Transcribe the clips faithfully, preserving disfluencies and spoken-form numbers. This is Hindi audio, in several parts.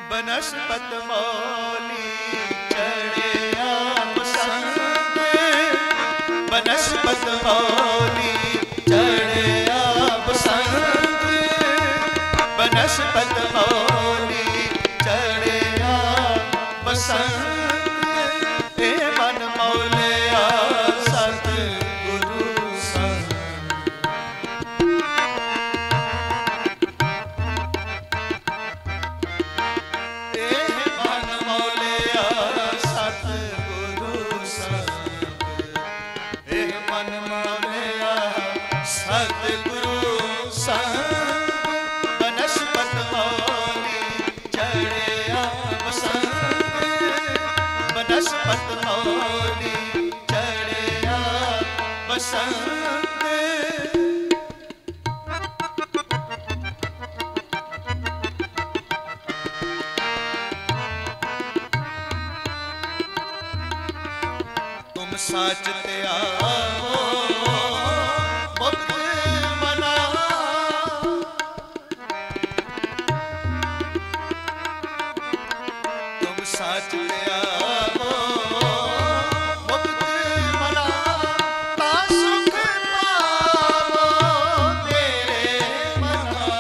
बनस्पत मौली चढ़िया बसंत, बनस्पत मौली चढ़िया बसंत, बनस्पत मौली चढ़िया बसंत। ए मन मौलिया सत गुरु संग, सतगुरु संग। बनस्पत मौली चढ़िया बसंत, बनस्पत मौली चढ़िया बसंत। तुम साच त्यागो मुक्त मना, तुम साच त्यागो मुक्त मना, ता सुख पावो मेरे मना।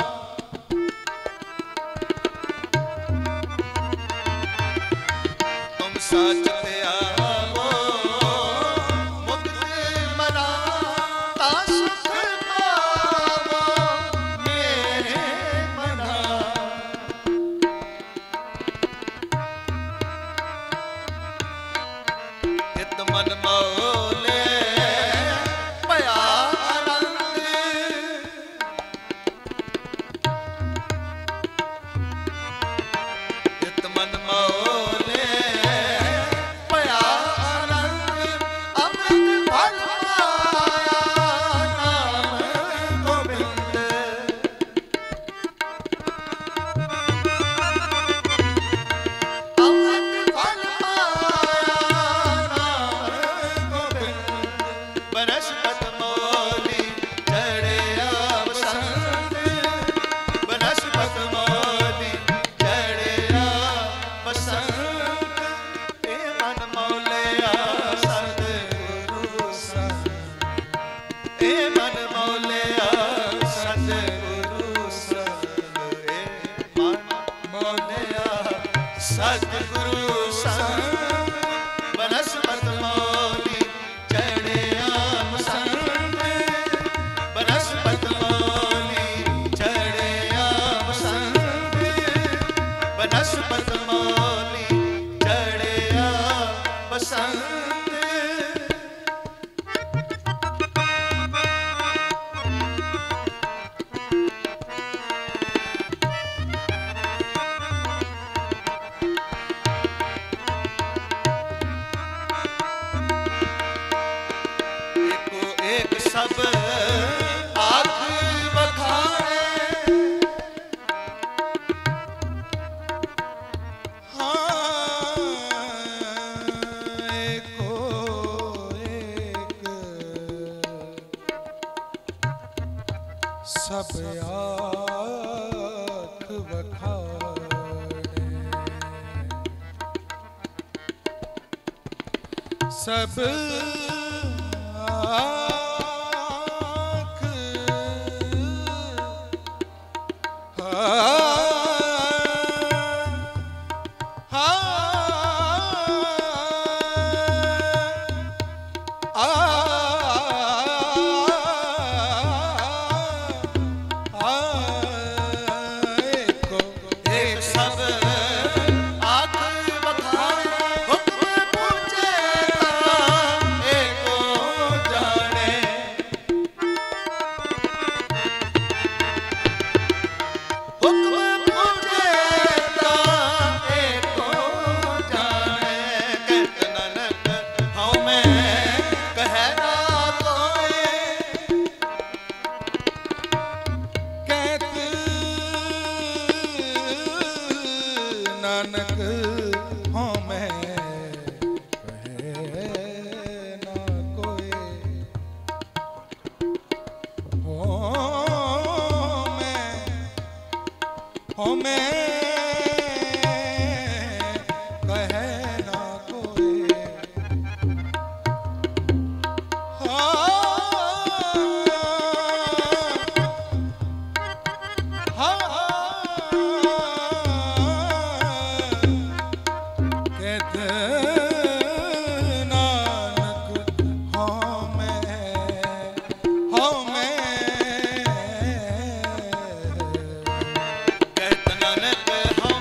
तुम साच त्यागो मुक्त मना, ता सुख पावो मेरे मना। हित मन मौले पया आनंद, हित मन मौले पया आनंद। अमृत फल पाया नाम गोविंद, अमृत फल पाया नाम गोविंद। बनस्पत मौली चढ़िया बसंत, बनस्पत मौली चढ़िया बसंत। ए मन मौलिया सतगुरु संग, ए मन मौलिया सतगुरु संग। ए मन मौलिया सतगुरु संग। बनस्पत मौली चढ़िया बसंत, बनस्पत मौली चढ़िया बसंत, बनस्पत मौली चढ़िया बसंत। एको एक सब आँख बखाने, हाँ एको एक सब आँख बखाने, सब आँख एक सब आँख बखाने, हुक्म पूछे ता एको जाने। हुक्म पूछे ता एको जाने। कहत नानक हऊँ मैं कहे ना कोई, कहत नानक हाँ मैं कहे ना कोई। हो मैं, हो मैं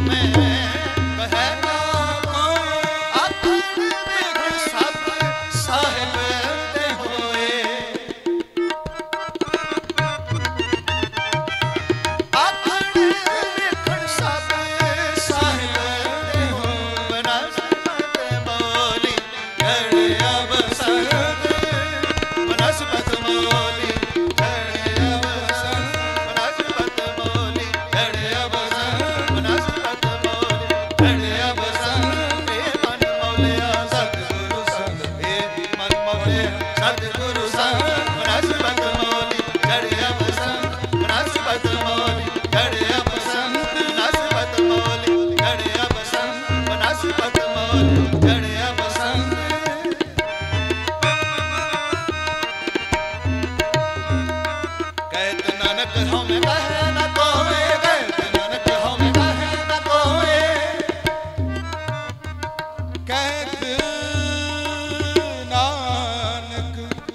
मैं कहे ना कोई आखड़ बिखड़ सब साहिब दे होए आखड़ बिखड़ सब साहिब दे होए बनस्पत मौली चढ़िया बसंत बनस्पत मौली चढ़िया बसंत बनस्पत मौली चढ़िया बसंत बनस्पत मौली चढ़िया बसंत हे मन मौलिया सतगुरु संग हे मन मौलिया सतगुरु संग बनस्पत मौली चढ़िया बसंत बनस्पत मौली चढ़िया बसंत बनस्पत मौली चढ़िया बसंत बनस्पत मौली चढ़िया बसंत कहत नानक हम कहे न कोए कहत नानक हम कहे न कोए कहत नानक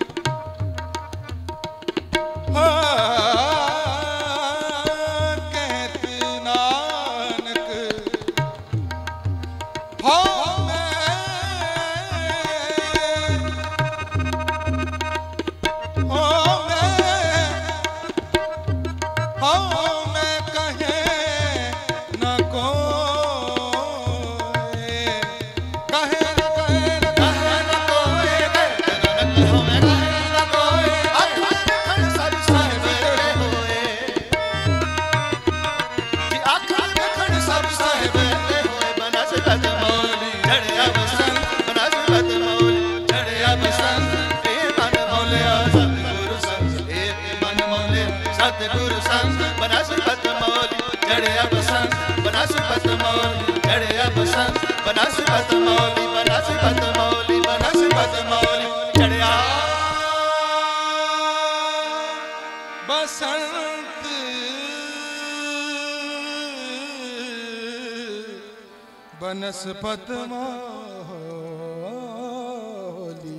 हाँ कहत नानक हो मैं हो मैं हो मैं कहे न कोई कहे न कहे न कहे न कोई कहत नानक हम कहे न कोई आखड़ बिखड़ सब साहिब दे होए जी आखड़ बिखड़ सब साहिब दे होए बनस्पत मौली चढ़िया बसंत बनस्पत मौली चढ़िया बसंत हे मन मौलिया सतगुरु संग हे मन मौलिया सतगुरु संग बनस्पत मौली चढ़िया बसंत बनस्पत मौली चढ़िया बसंत बनस्पत मौली बनस्पत मौली बनस्पत मौली चढ़िया बसंत बनस्पत मौली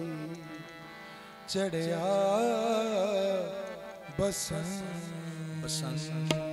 चढ़िया बसंत बसंत